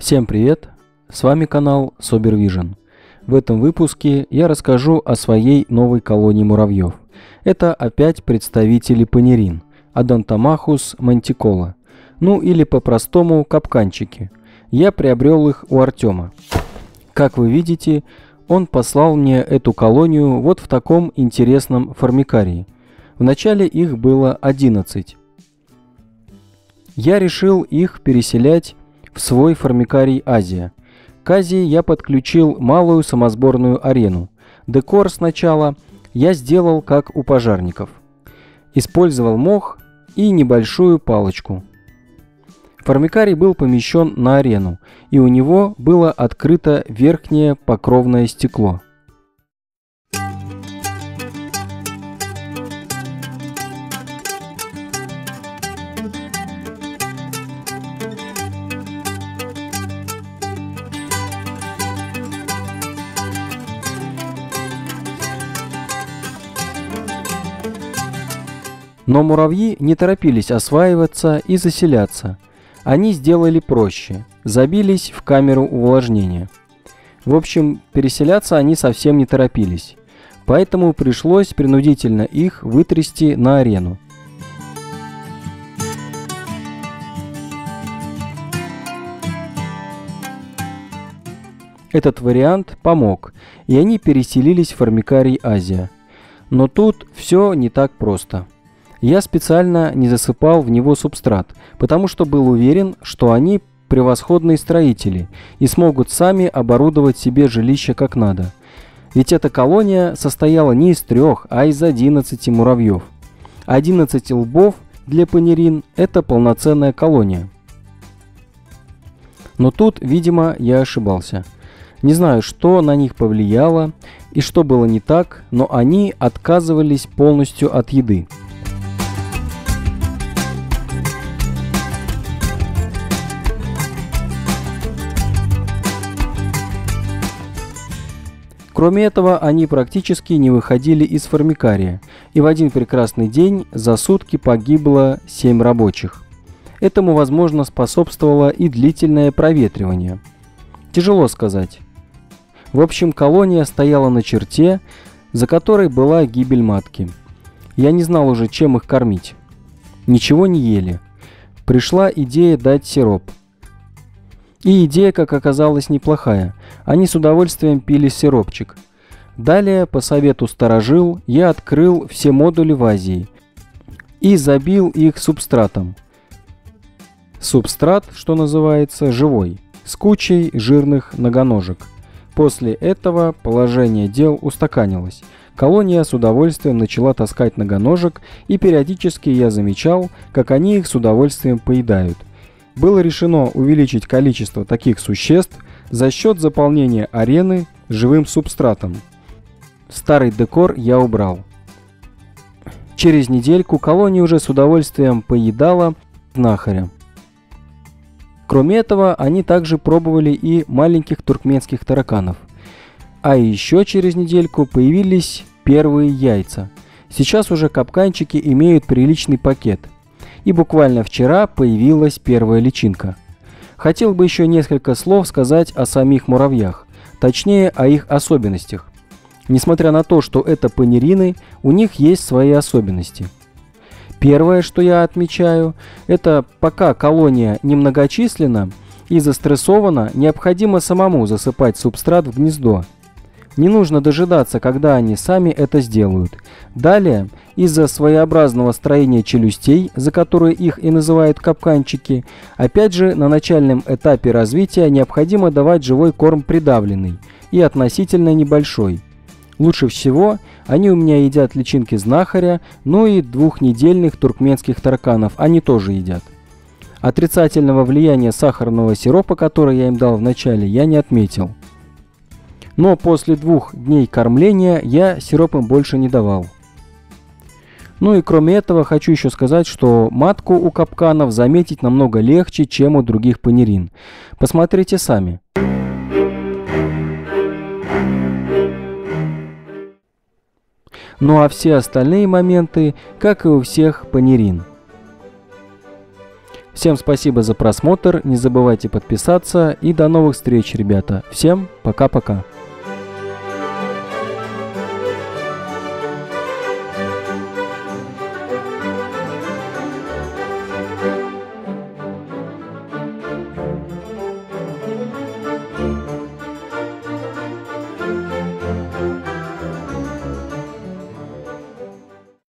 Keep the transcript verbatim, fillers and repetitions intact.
Всем привет! С вами канал SoberVision. В этом выпуске я расскажу о своей новой колонии муравьев. Это опять представители панерин Odontomachus manticola, ну или по-простому капканчики. Я приобрел их у Артема. Как вы видите, он послал мне эту колонию вот в таком интересном формикарии. Вначале их было одиннадцать. Я решил их переселять в свой формикарий Азия. К Азии я подключил малую самосборную арену. Декор сначала я сделал как у пожарников. Использовал мох и небольшую палочку. Формикарий был помещен на арену, и у него было открыто верхнее покровное стекло. Но муравьи не торопились осваиваться и заселяться. Они сделали проще, забились в камеру увлажнения. В общем, переселяться они совсем не торопились, поэтому пришлось принудительно их вытрясти на арену. Этот вариант помог, и они переселились в формикарий Азия. Но тут все не так просто. Я специально не засыпал в него субстрат, потому что был уверен, что они превосходные строители и смогут сами оборудовать себе жилище как надо. Ведь эта колония состояла не из трех, а из одиннадцати муравьев. одиннадцать лбов для панерин – это полноценная колония. Но тут, видимо, я ошибался. Не знаю, что на них повлияло и что было не так, но они отказывались полностью от еды. Кроме этого, они практически не выходили из формикария, и в один прекрасный день за сутки погибло семь рабочих. Этому, возможно, способствовало и длительное проветривание. Тяжело сказать. В общем, колония стояла на черте, за которой была гибель матки. Я не знал уже, чем их кормить. Ничего не ели. Пришла идея дать сироп. И идея, как оказалось, неплохая. Они с удовольствием пили сиропчик. Далее, по совету старожил, я открыл все модули в Азии и забил их субстратом. Субстрат, что называется, живой, с кучей жирных многоножек. После этого положение дел устаканилось. Колония с удовольствием начала таскать многоножек, и периодически я замечал, как они их с удовольствием поедают. Было решено увеличить количество таких существ за счет заполнения арены живым субстратом. Старый декор я убрал. Через недельку колония уже с удовольствием поедала знахаря. Кроме этого, они также пробовали и маленьких туркменских тараканов. А еще через недельку появились первые яйца. Сейчас уже капканчики имеют приличный пакет. И буквально вчера появилась первая личинка. Хотел бы еще несколько слов сказать о самих муравьях, точнее о их особенностях. Несмотря на то, что это панерины, у них есть свои особенности. Первое, что я отмечаю, это пока колония немногочисленна и застрессована, необходимо самому засыпать субстрат в гнездо. Не нужно дожидаться, когда они сами это сделают. Далее, из-за своеобразного строения челюстей, за которые их и называют капканчики, опять же на начальном этапе развития необходимо давать живой корм придавленный и относительно небольшой. Лучше всего они у меня едят личинки знахаря, ну и двухнедельных туркменских тараканов они тоже едят. Отрицательного влияния сахарного сиропа, который я им дал вначале, я не отметил. Но после двух дней кормления я сироп им больше не давал. Ну и кроме этого хочу еще сказать, что матку у капканов заметить намного легче, чем у других панерин. Посмотрите сами. Ну а все остальные моменты, как и у всех панерин. Всем спасибо за просмотр, не забывайте подписаться и до новых встреч, ребята. Всем пока-пока.